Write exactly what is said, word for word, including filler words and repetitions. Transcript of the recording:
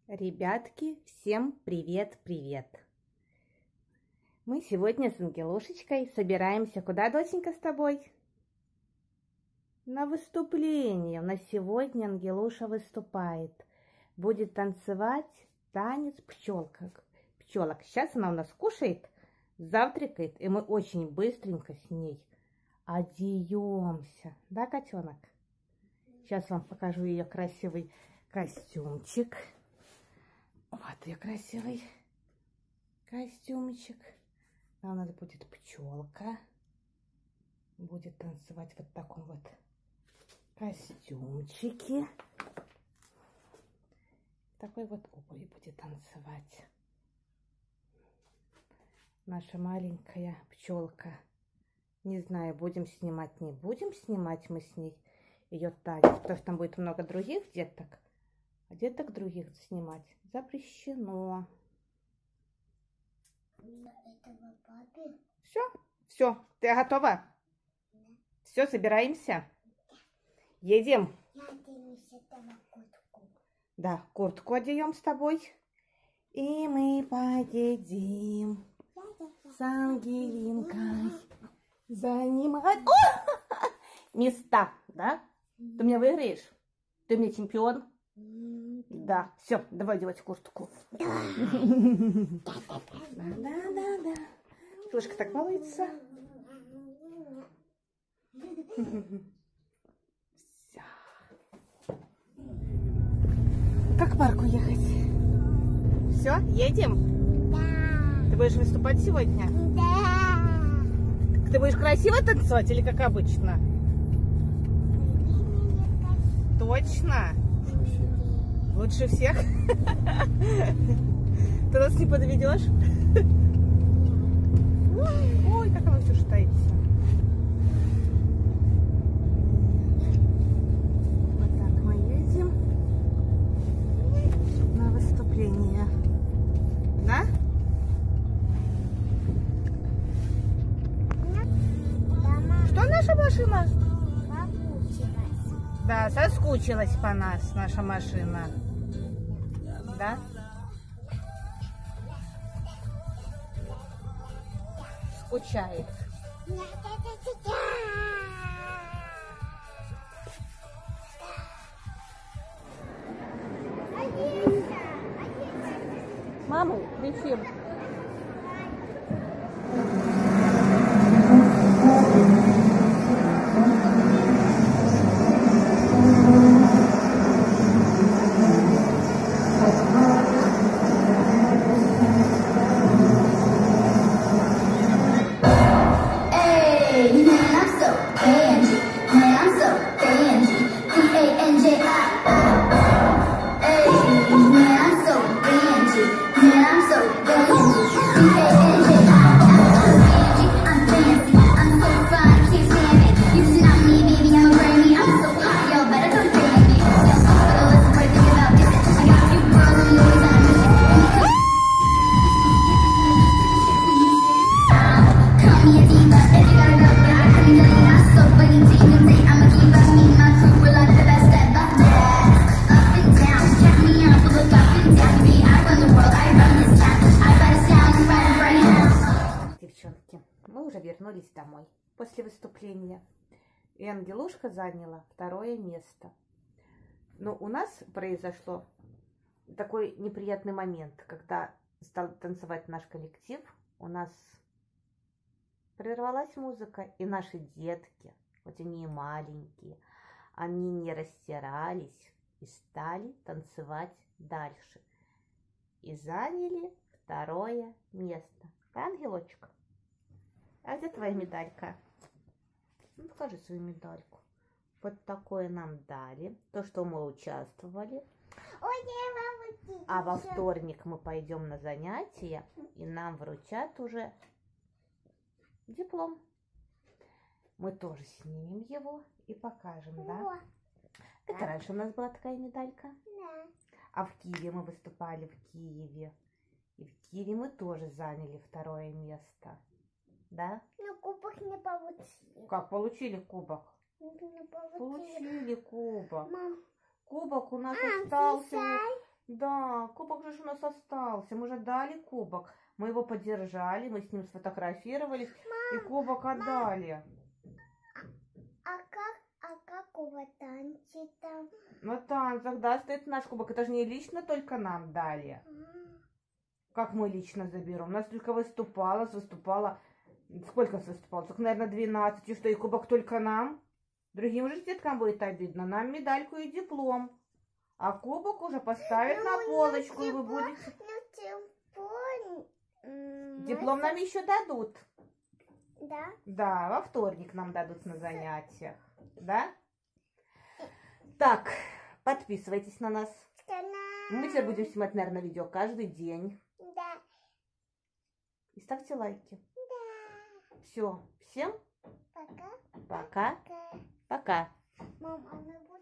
Ребятки, всем привет-привет! Мы сегодня с Ангелушечкой собираемся куда, доченька, с тобой? На выступление. У нас сегодня Ангелуша выступает. Будет танцевать танец пчелок. Пчелок. Сейчас она у нас кушает, завтракает, и мы очень быстренько с ней одеемся. Да, котенок? Сейчас вам покажу ее красивый костюмчик. Вот ее красивый костюмчик. А у нас будет пчелка. Будет танцевать вот в таком вот костюмчике. Такой вот обуви будет танцевать. Наша маленькая пчелка. Не знаю, будем снимать, не будем снимать мы с ней ее танец, потому что там будет много других деток. А деток других снимать запрещено. Все, все, ты готова? Да. Все, собираемся? Едем? Я оденусь, куртку. Да, куртку одеем с тобой. И мы поедем с Ангелинкой занимать места, да? Ты меня выиграешь? Ты мне чемпион? Да, все, давай одевать куртку. Да, да, да, да. Флешка так балуется. Все. Как к парку ехать? Все, едем? Да. Ты будешь выступать сегодня? Да. Ты будешь красиво танцевать или как обычно? Точно? Лучше всех? Ты нас не подведешь? Ой, как оно все шатается. Вот так мы едем на выступление. Да? Что наша машина? Соскучилась. Да, соскучилась по нас наша машина. Да? Скучает. Маму кричим. Мы уже вернулись домой после выступления, и Ангелушка заняла второе место. Но у нас произошло такой неприятный момент, когда стал танцевать наш коллектив, у нас прервалась музыка, и наши детки, хоть они и маленькие, они не расстирались и стали танцевать дальше. И заняли второе место. Да, ангелочек? А где твоя медалька? Ну, покажи свою медальку. Вот такое нам дали. То, что мы участвовали. А во вторник мы пойдем на занятия, и нам вручат уже диплом. Мы тоже снимем его и покажем, да? Это раньше у нас была такая медалька. Да. А в Киеве мы выступали в Киеве. И в Киеве мы тоже заняли второе место. Да? Но кубок не получили. Как получили кубок? Не получили. Получили кубок. Мам. Кубок у нас А, остался писай. в Да, кубок же ж у нас остался. Мы же дали кубок. Мы его подержали, мы с ним сфотографировались и кубок отдали. А как, а как у вас танцы там? На танцах, да, стоит наш кубок. Это же не лично только нам дали. Как мы лично заберем? У нас только выступала, выступала. Сколько нас выступало? Только, наверное, двенадцать. И что, и кубок только нам? Другим же деткам будет обидно. Нам медальку и диплом. А кубок уже поставят Ну, на ну, полочку, и вы диплом- будете... Ну, телефон. м, Диплом нам еще дадут. Да? Да, во вторник нам дадут на занятиях. Да? Так, подписывайтесь на нас. Мы теперь будем снимать, наверное, видео каждый день. Да. И ставьте лайки. Да. Все, всем Пока. пока. Пока. Пока. Мама, а мы будем